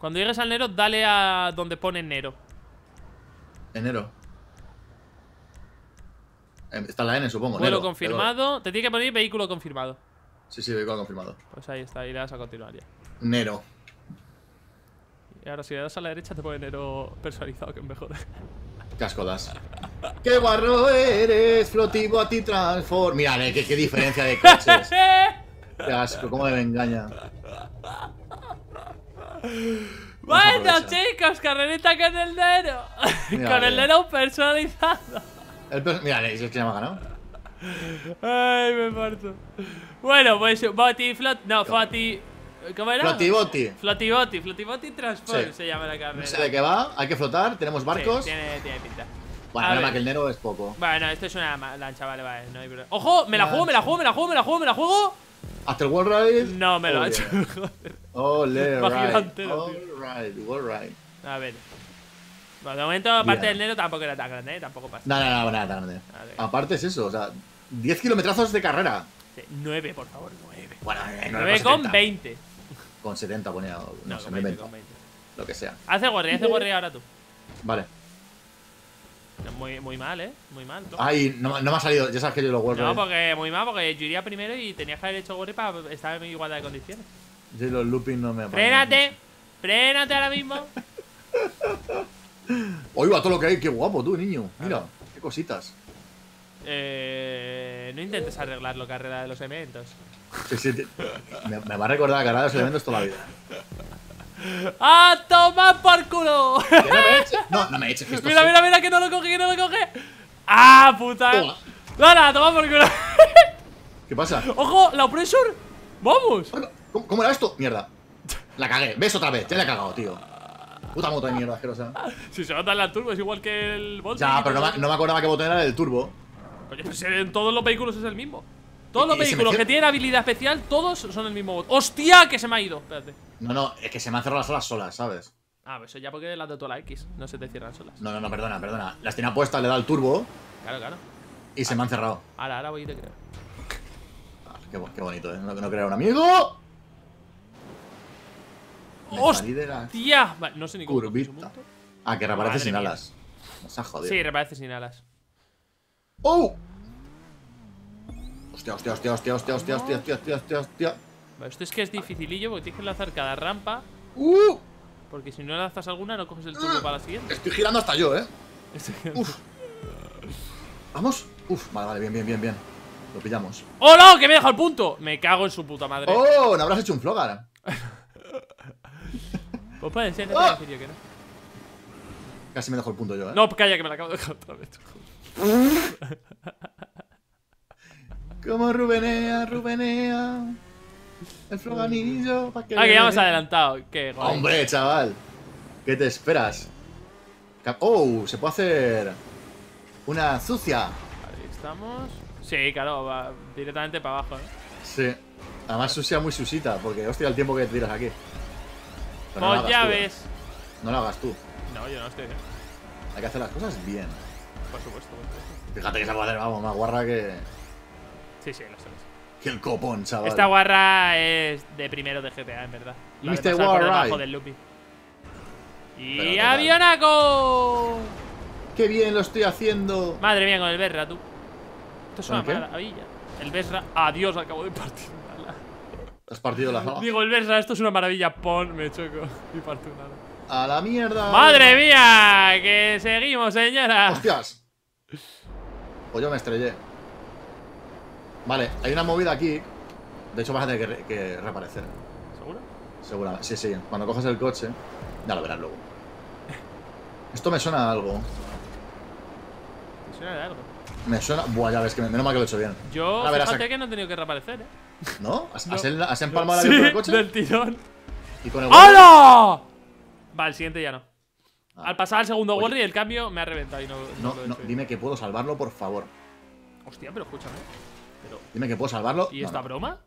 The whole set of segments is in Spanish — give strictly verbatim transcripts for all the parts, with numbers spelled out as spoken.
Cuando llegues al Nero, dale a donde pone Nero. Enero. Está la N, supongo. Vuelo Nero, confirmado. pero... Te tiene que poner vehículo confirmado. Sí, sí, vehículo confirmado. Pues ahí está, y le das a continuar ya. Nero. Y ahora si le das a la derecha te pone Nero personalizado, que es mejor. Cascodas. ¡Qué guarro eres! Flotivo a ti transform. Mira, eh, qué, qué diferencia de coches. Qué asco, cómo me engaña. Bueno, chicos, carrerita con el Nero. Mira, con el eh. Nero personalizado. El per... Mira, es el que ya me ha ganado. Ay, me parto. Bueno, pues Boti, Flot. No, Fati. ¿Cómo era? Flotiboti. Flotiboti, Flotiboti Transform Sí. se llama la carrera. No sé de qué va, hay que flotar, tenemos barcos. Sí, tiene, tiene pinta. Bueno, A menos ver. mal que el Nero es poco. Bueno, esto es una ma- lancha, vale, vale, no hay problema. ¡Ojo! ¡Me la juego, me la juego, me la juego, me la juego, me la juego! Hasta el World Ride. No me lo ha Ole. hecho. Joder. Ole, Va right. gigantero, tío. All right, World Ride. A ver. Bueno, de momento, aparte Bien. del Nero, tampoco era tan grande, ¿eh? Tampoco pasa. No, no, no, nada, tan grande. Vale. Aparte es eso, o sea, diez kilometrazos de carrera. Sí, nueve, por favor, nueve. Bueno, eh, nueve con veinte. Con setenta ponía, no, No, sé, con me veinte, invento. con veinte. Lo que sea. Hace guardia, hace guardia ahora tú. Vale. Muy, muy mal, ¿eh? Muy mal. ¿no? Ay, no, no me ha salido, ya sabes que yo lo World No, Ride. porque muy mal, porque yo iría primero y tenías que haber hecho guardia para estar en igualdad de condiciones. Yo los looping no me ¡Frénate! ¡Frénate ahora mismo! Oiga, todo lo que hay, qué guapo tú, niño. Mira, qué cositas. Eh, no intentes arreglar lo que arregla de los eventos. Sí, sí, te- me, me va a recordar la carrera de los elementos toda la vida. ¡Ah, toma por culo! Que no me eches. No, no me eches, que esto Mira, sí. mira, mira, que no lo coge, que no lo coge. ¡Ah, puta! Toma. ¡Nada, toma por culo! ¿Qué pasa? ¡Ojo, la oppressor! ¡Vamos! ¿Cómo, cómo era esto? Mierda. La cagué. ¿Ves otra vez? Ya la he cagado, tío. Puta moto de mierda asquerosa. Si se nota la turbo, es igual que el Volti. Ya, pero no me, no me acordaba qué botón era el turbo. Oye, pues en todos los vehículos es el mismo. Todos Y- los y se vehículos me que cierra- tienen habilidad especial, todos son el mismo botón. ¡Hostia! Que se me ha ido. Espérate. No, no, es que se me han cerrado las olas solas, ¿sabes? Ah, pues eso ya porque las de toda la X. No se te cierran solas. No, no, no, perdona, perdona. Las tenía puestas, le he dado el turbo Claro, claro. y se me han cerrado. Ahora, ahora voy y te creo. Ah, qué, bo- qué bonito, ¿eh? No, no crear un amigo. Me salí de la ¡Hostia! Vale, no sé ni cómo coger ese curvita. punto. Ah, que reaparece Madre sin mía. alas. Nos ha jodido. Sí, reparece sin alas. ¡Oh! Hostia, hostia, hostia, hostia, hostia, hostia, hostia, hostia, hostia, hostia, hostia. Vale, esto es que es dificilillo porque tienes que lanzar cada rampa. ¡Uh! Porque si no lanzas alguna, no coges el turbo para la siguiente. Estoy girando hasta yo, ¿eh? Este- Uf. ¿Vamos? Uf, vale, vale, bien, bien, bien, bien. Lo pillamos. ¡Oh, no! ¡Que me he dejado el punto! Me cago en su puta madre. ¡Oh! ¿No habrás hecho un flogar? Pues puede ser, no ¡Ah! te en serio que no. Casi me dejo el punto yo, ¿eh? No, calla, que me la acabo de dejar otra vez. Como Rubenea, Rubenea. El floganillo. Pa' que Ah, que ya le hemos dé. adelantado. Qué guay. Hombre, chaval. ¿Qué te esperas? Ca- Oh, se puede hacer una sucia. Ahí estamos. Sí, claro, va directamente para abajo, ¿eh? Sí. Además, sucia muy susita, porque hostia el tiempo que te tiras aquí. Pero no lo Pues hagas ya tú, ¿eh? ves. No lo hagas tú. No, yo no estoy bien. Hay que hacer las cosas bien. Por supuesto, por supuesto. Fíjate que se puede hacer, vamos, más guarra que, Sí, sí, lo sé. lo sé. que el copón, chaval. Esta guarra es de primero de G T A, en verdad. La de mister pasar por Warride. debajo del looping. Y Pero total. avionaco. ¡Qué bien lo estoy haciendo! Madre mía, con el Berra, tú. Esto es ¿Con una qué? maravilla. El Berra. Adiós, acabo de partir una ala. Has partido la sala. Digo, el Berra, esto es una maravilla. Pon, me choco. Y parto una ala. ¡A la mierda! ¡Madre mía! Que seguimos, señora. ¡Hostias! Pues yo me estrellé. Vale, hay una movida aquí. De hecho, vas a tener que, re- que reaparecer. ¿Seguro? Seguramente. Sí, sí. Cuando coges el coche, ya lo verás luego. Esto me suena a algo. Me suena de algo. Me suena. Buah, ya ves que me- menos mal que lo he hecho bien. Yo, Ahora verás fíjate a- que no he tenido que reaparecer, ¿eh? ¿No? ¿Has, No. has en- has empalmado Sí, la del coche? del tirón. Y con el ¡Hala! Vale, el siguiente ya no. Ah. Al pasar al segundo Oye. Worry, el cambio me ha reventado y no, No, lo he no, hecho bien. dime que puedo salvarlo, por favor. Hostia, pero escúchame. Pero, Dime que puedo salvarlo. ¿y No, esta no. broma?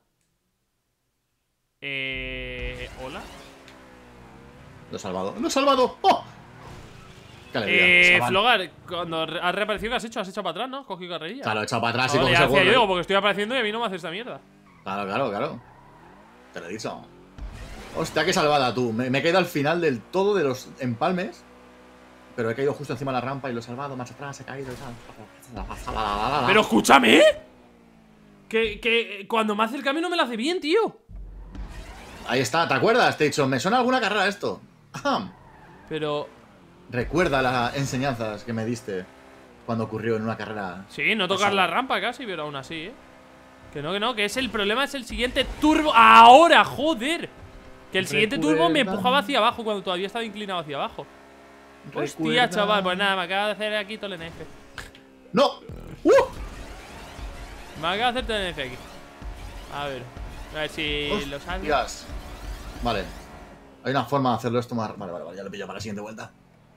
Eh. ¿Hola? Lo he salvado. ¡Lo he salvado! ¡Oh! ¡Qué alegría! Eh. chaval. Flogar, cuando re- has reaparecido, ¿qué has hecho? ¿Has echado para atrás, no? Has cogido carrerilla. Claro, he echado para atrás y Vale, coges ya el hacía yo, Warrior. digo, porque estoy apareciendo y a mí no me hace esta mierda. Claro, claro, claro. Te lo he dicho. Hostia, qué salvada tú. Me, me he quedado al final del todo de los empalmes. Pero he caído justo encima de la rampa y lo he salvado. Marcha atrás, he caído y tal. Pero escúchame. Que, que cuando me hace el camino me lo hace bien, tío. Ahí está, ¿te acuerdas? Te he dicho, me suena alguna carrera esto. Ajá. Pero... Recuerda las enseñanzas que me diste cuando ocurrió en una carrera. Sí, no tocar la rampa casi, pero aún así, ¿eh? Que no, que no, que es el problema, es el siguiente turbo. ¡Ahora, joder! Que el siguiente turbo me empujaba hacia abajo cuando todavía estaba inclinado hacia abajo. Hostia, Recuerda. chaval, pues nada, me acaba de hacer aquí todo el N F. ¡No! ¡Uh! Me acaba de hacer todo el N F aquí. A ver, a ver si lo salgo. Hostias. Vale. Hay una forma de hacerlo esto más. Vale, vale, vale, ya lo pillo para la siguiente vuelta.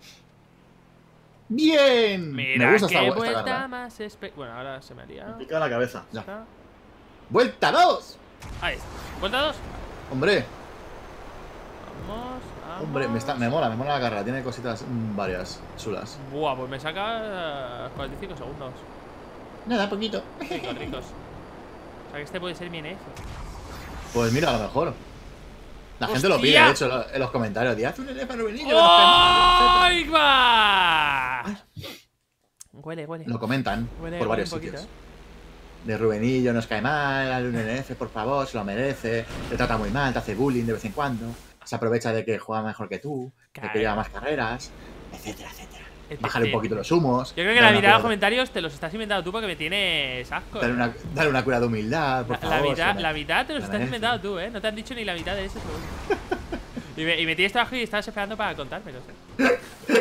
¡Bien! Mira, me gusta qué esta, esta vuelta carrera. más espe... Bueno, ahora se me ha liado. Me pica la cabeza. Ya. Está. ¡Vuelta dos! Ahí está. ¿Vuelta dos? Hombre, Vamos, vamos. hombre, me, está, me mola, me mola la carrera. Tiene cositas mm, varias, chulas. Buah, pues me saca uh, cuarenta y cinco segundos. Nada, poquito. Ricos, ricos. O sea que este puede ser mi N F. Pues mira, a lo mejor. La gente ¡Hostia! lo pide, de hecho, en los comentarios. Di, haz un N F Rubenillo. ¡Ay, va! Huele, huele. Lo comentan Huele, por huele varios un poquito, sitios. ¿eh? De Rubenillo, nos cae mal, hazle un N F, por favor, se lo merece. Te trata muy mal, te hace bullying de vez en cuando. Se aprovecha de que juega mejor que tú, de Claro. que lleva más carreras, etcétera, etcétera. Etcétera. Bájale un poquito los humos. Yo creo que dale la una mitad de los cura- comentarios te los estás inventando tú porque me tienes asco. Dale ¿eh? una, dale una cura de humildad, por La, favor. la mitad, se lo la mitad te los se estás merece. inventando tú, ¿eh? No te han dicho ni la mitad de eso, seguro. y, me, y me tienes trabajo y estabas esperando para contármelo, ¿eh?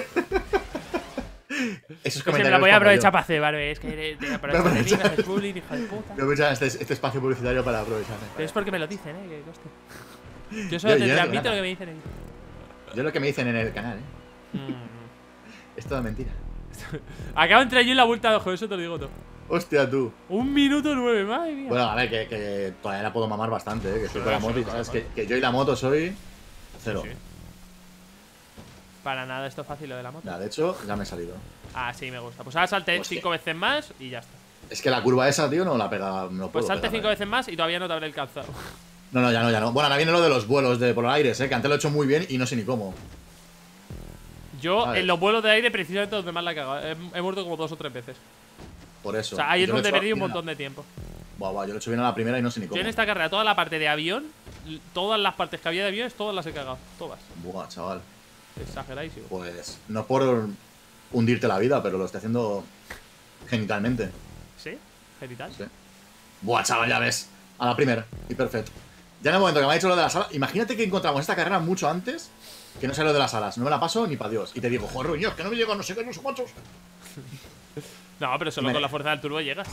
Esos Que se me comentarios la voy a como aprovechar yo. para hacer, ¿vale? Es que te, te aprovechas de mí, me haces bullying, hijo de puta. Voy a aprovechar este, este espacio publicitario para aprovecharme. Pero es porque me lo dicen, ¿eh? Que coste. Yo solo Yo- te yo no transmito digo lo nada. que me dicen ellos. Yo lo que me dicen en el canal, ¿eh? Mm. Es toda mentira. Acabo de entrar yo en la vuelta de ojo, eso te lo digo todo. Hostia, tú. Un minuto nueve, madre mía. Bueno, a ver, que, que todavía la puedo mamar bastante, ¿eh? Que estoy Sí, con la sí, moto y sí, sabes sí. que, que yo y la moto soy cero. Sí. Para nada, esto es fácil lo de la moto. Ya, de hecho, ya me he salido. Ah, sí, me gusta. Pues ahora salte Hostia. cinco veces más y ya está. Es que la curva esa, tío, no la pega. No Pues puedo salte pegarla, cinco ¿eh? veces más y todavía no te habré alcanzado. No, no, ya no, ya no. Bueno, ahora viene lo de los vuelos de por los aires, ¿eh? Que antes lo he hecho muy bien y no sé ni cómo. Yo, A ver. en los vuelos de aire, precisamente donde más la he cagado. He, he muerto como dos o tres veces. Por eso. O sea, ahí es Yo lo he donde he hecho perdido un bien a- montón de tiempo. Buah, buah, yo lo he hecho bien a la primera y no sé ni Yo cómo. en esta carrera, toda la parte de avión, l- todas las partes que había de aviones, todas las he cagado. Todas. Buah, chaval. Exageradísimo. Pues no por hundirte la vida, pero lo estoy haciendo genitalmente. ¿Sí? Genital. Sí. Buah, chaval, ya ves. A la primera. Y perfecto. Ya en el momento que me ha dicho lo de las alas, imagínate que encontramos esta carrera mucho antes que no sé lo de las alas. No me la paso ni para Dios. Y te digo, joder, Dios, que no me llego, no sé qué, no sé cuántos. No, pero solo Me- con la fuerza del turbo llegas.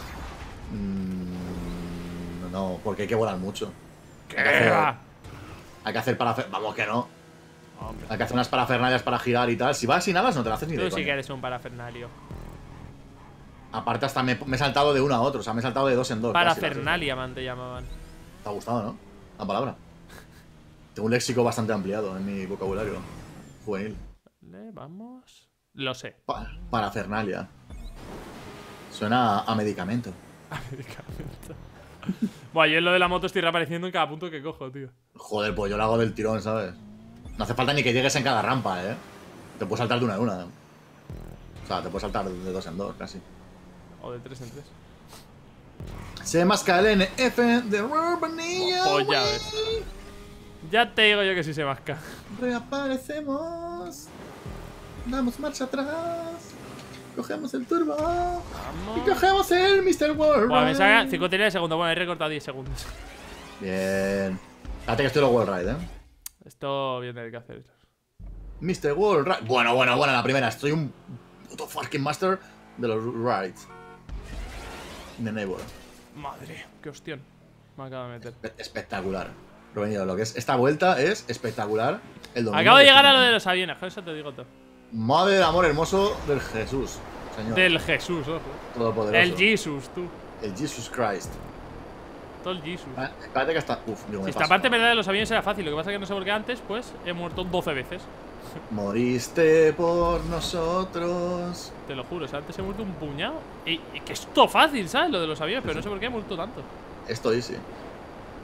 Mm, no, porque hay que volar mucho. ¿Qué? Hay que hacer, hay que hacer parafer... Vamos, que no. Hombre, Hay que hacer unas parafernalias para girar y tal. Si vas sin alas, no te la haces ni de tú sí coña. que eres un parafernalio. Aparte, hasta me, me he saltado de uno a otro. O sea, me he saltado de dos en dos. casi, las dos. Parafernalia, man, te llamaban. Te ha gustado, ¿no? La palabra. Tengo un léxico bastante ampliado en mi vocabulario juvenil. Vale, vamos. Lo sé. Pa- parafernalia. Suena a, a medicamento. Medicamento. Buah, yo en lo de la moto estoy reapareciendo en cada punto que cojo, tío. Joder, pues yo lo hago del tirón, ¿sabes? No hace falta ni que llegues en cada rampa, ¿eh? Te puedes saltar de una en una. O sea, te puedes saltar de dos en dos, casi. O de tres en tres. Se masca el N F de Rubenillo. Pues ya ves. Ya te digo yo que sí se masca. Reaparecemos. Damos marcha atrás. Cogemos el turbo. Y Vamos. cogemos el mister World. Buah, me Ride. saca cincuenta y nueve segundos. Bueno, he recortado diez segundos. Bien. Fíjate que estoy en los World Ride, ¿eh? Esto viene de que hacer. mister World Ride. Bueno, bueno, bueno, la primera. Estoy un puto fucking master de los rides. De Neighbor. Madre, qué hostión. Me acabo de meter. Espe- Espectacular. Rubén, lo que es esta vuelta es espectacular. El dominio Acabo de que llegar a tiene. lo de los aviones, con eso te digo todo. Madre del amor hermoso del Jesús, señor. Del Jesús, ojo. Todopoderoso. El Jesus, tú. El Jesus Christ. Todo el Jesus. Ah, Espérate que está. Uf, digo, me Si esta paso. parte en verdad de los aviones era fácil, lo que pasa es que no sé por qué antes, pues he muerto doce veces. Moriste por nosotros. Te lo juro, o sea, antes he muerto un puñado. Y, y que es todo fácil, ¿sabes? Lo de los aviones, pero no sé por qué he muerto tanto. Esto easy.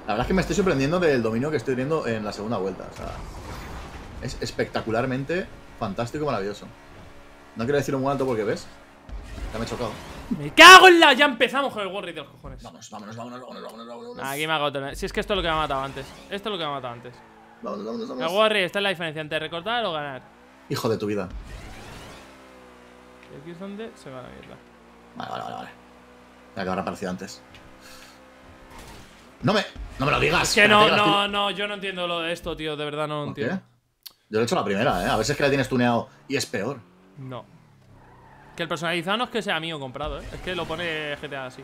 La verdad es que me estoy sorprendiendo del dominio que estoy teniendo en la segunda vuelta. O sea, es espectacularmente fantástico y maravilloso. No quiero decir un buen alto porque ves. Ya me he chocado. ¡Me cago en la! Ya empezamos con el Warrior de los cojones. Vamos, vámonos, vámonos, vámonos, vámonos, vámonos. Aquí me hago otro. Si es que esto es lo que me ha matado antes. Esto es lo que me ha matado antes. Vámonos, vámonos, El vámonos. Warrior, esta es la diferencia entre recortar o ganar. Hijo de tu vida. Y aquí es donde se va la mierda. Vale, vale, vale, vale. Mira que habrá aparecido antes. No me, no me lo digas. Es que no, no, no, yo no entiendo lo de esto, tío. De verdad no lo ¿Por qué? entiendo. Yo lo he hecho la primera, eh. A ver si es que la tienes tuneado y es peor. No. Que el personalizado no es que sea mío comprado, eh. Es que lo pone G T A así.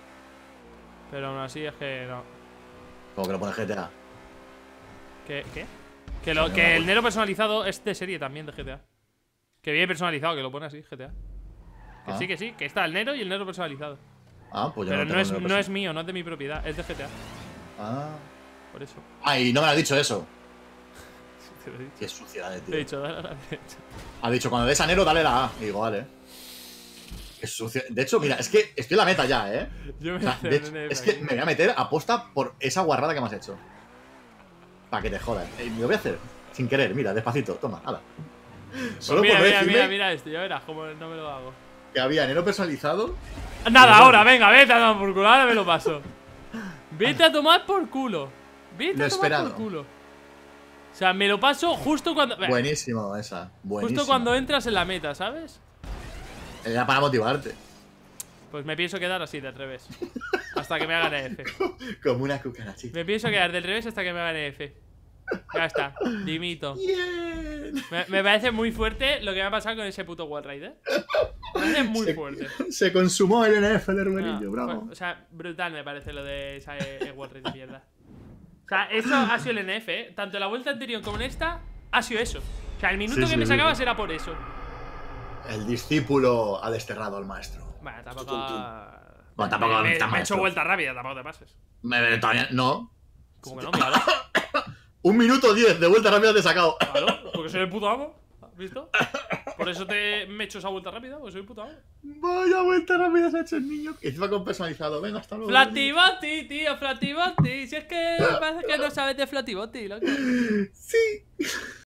Pero aún así es que no. Como que lo pone G T A. ¿Qué? ¿Qué? Que, lo, que el Nero personalizado es de serie también de G T A. Que viene personalizado, que lo pone así, G T A. Que Ah. sí, que sí, que está el Nero y el Nero personalizado. Ah, pues yo Pero no, no, tengo es, el no es mío, no es de mi propiedad, es de G T A. Ah. Por eso. Ay, no me lo has dicho eso. Te lo he dicho. Qué suciedad, Te he tío. dicho, dale a la derecha. Ha dicho, cuando des a Nero, dale la A. Y digo, vale. Qué sucio. De hecho, mira, es que estoy en la meta ya, eh. Yo me O sea, hice de un hecho, N F es que aquí. me voy a meter a posta por esa guarrada que me has hecho. Para que te jodas. Eh, me lo voy a hacer sin querer, mira, despacito. Toma, hala. Solo Pues mira, por mira, decirme mira, mira esto, ya verás cómo no me lo hago. que había Nero personalizado. Nada, ahora, venga, vete a tomar por culo, ahora me lo paso. Vete a tomar por culo. Vete Lo a tomar esperado. por culo. O sea, me lo paso justo cuando. Buenísimo esa. Buenísimo. Justo cuando entras en la meta, ¿sabes? Era para motivarte. Pues me pienso quedar así, del revés. Hasta que me hagan E F. Como una cucarachita. Me pienso quedar del revés hasta que me hagan E F. Ya está, dimito. Bien. Me, me parece muy fuerte lo que me ha pasado con ese puto Wall Ride, ¿eh? Me parece muy Se- fuerte. Se consumó el N F de Ah, Hermerillo, bravo. fue- o sea, brutal me parece lo de esa eh, Wall Ride de mierda. O sea, eso ha sido el N F, ¿eh? Tanto en la vuelta anterior como en esta, ha sido eso. O sea, el minuto Sí, que sí, me sí, sacabas sí. era por eso. El discípulo ha desterrado al maestro. Bueno, tampoco. Bueno, tampoco me, me, tan me he hecho maestro. vuelta rápida, tampoco te pases. Me, todavía, no. Como que no, míralo. Un minuto diez de vuelta rápida te he sacado. Claro, porque soy el puto amo. ¿Has visto? Por eso te me he hecho esa vuelta rápida, porque soy el puto amo. Vaya vuelta rápida se ha hecho el niño. Encima con personalizado. Venga, hasta luego. Flatibotti, tío, Flatibotti. Si es que parece que no sabes de Flatibotti, loco. Sí.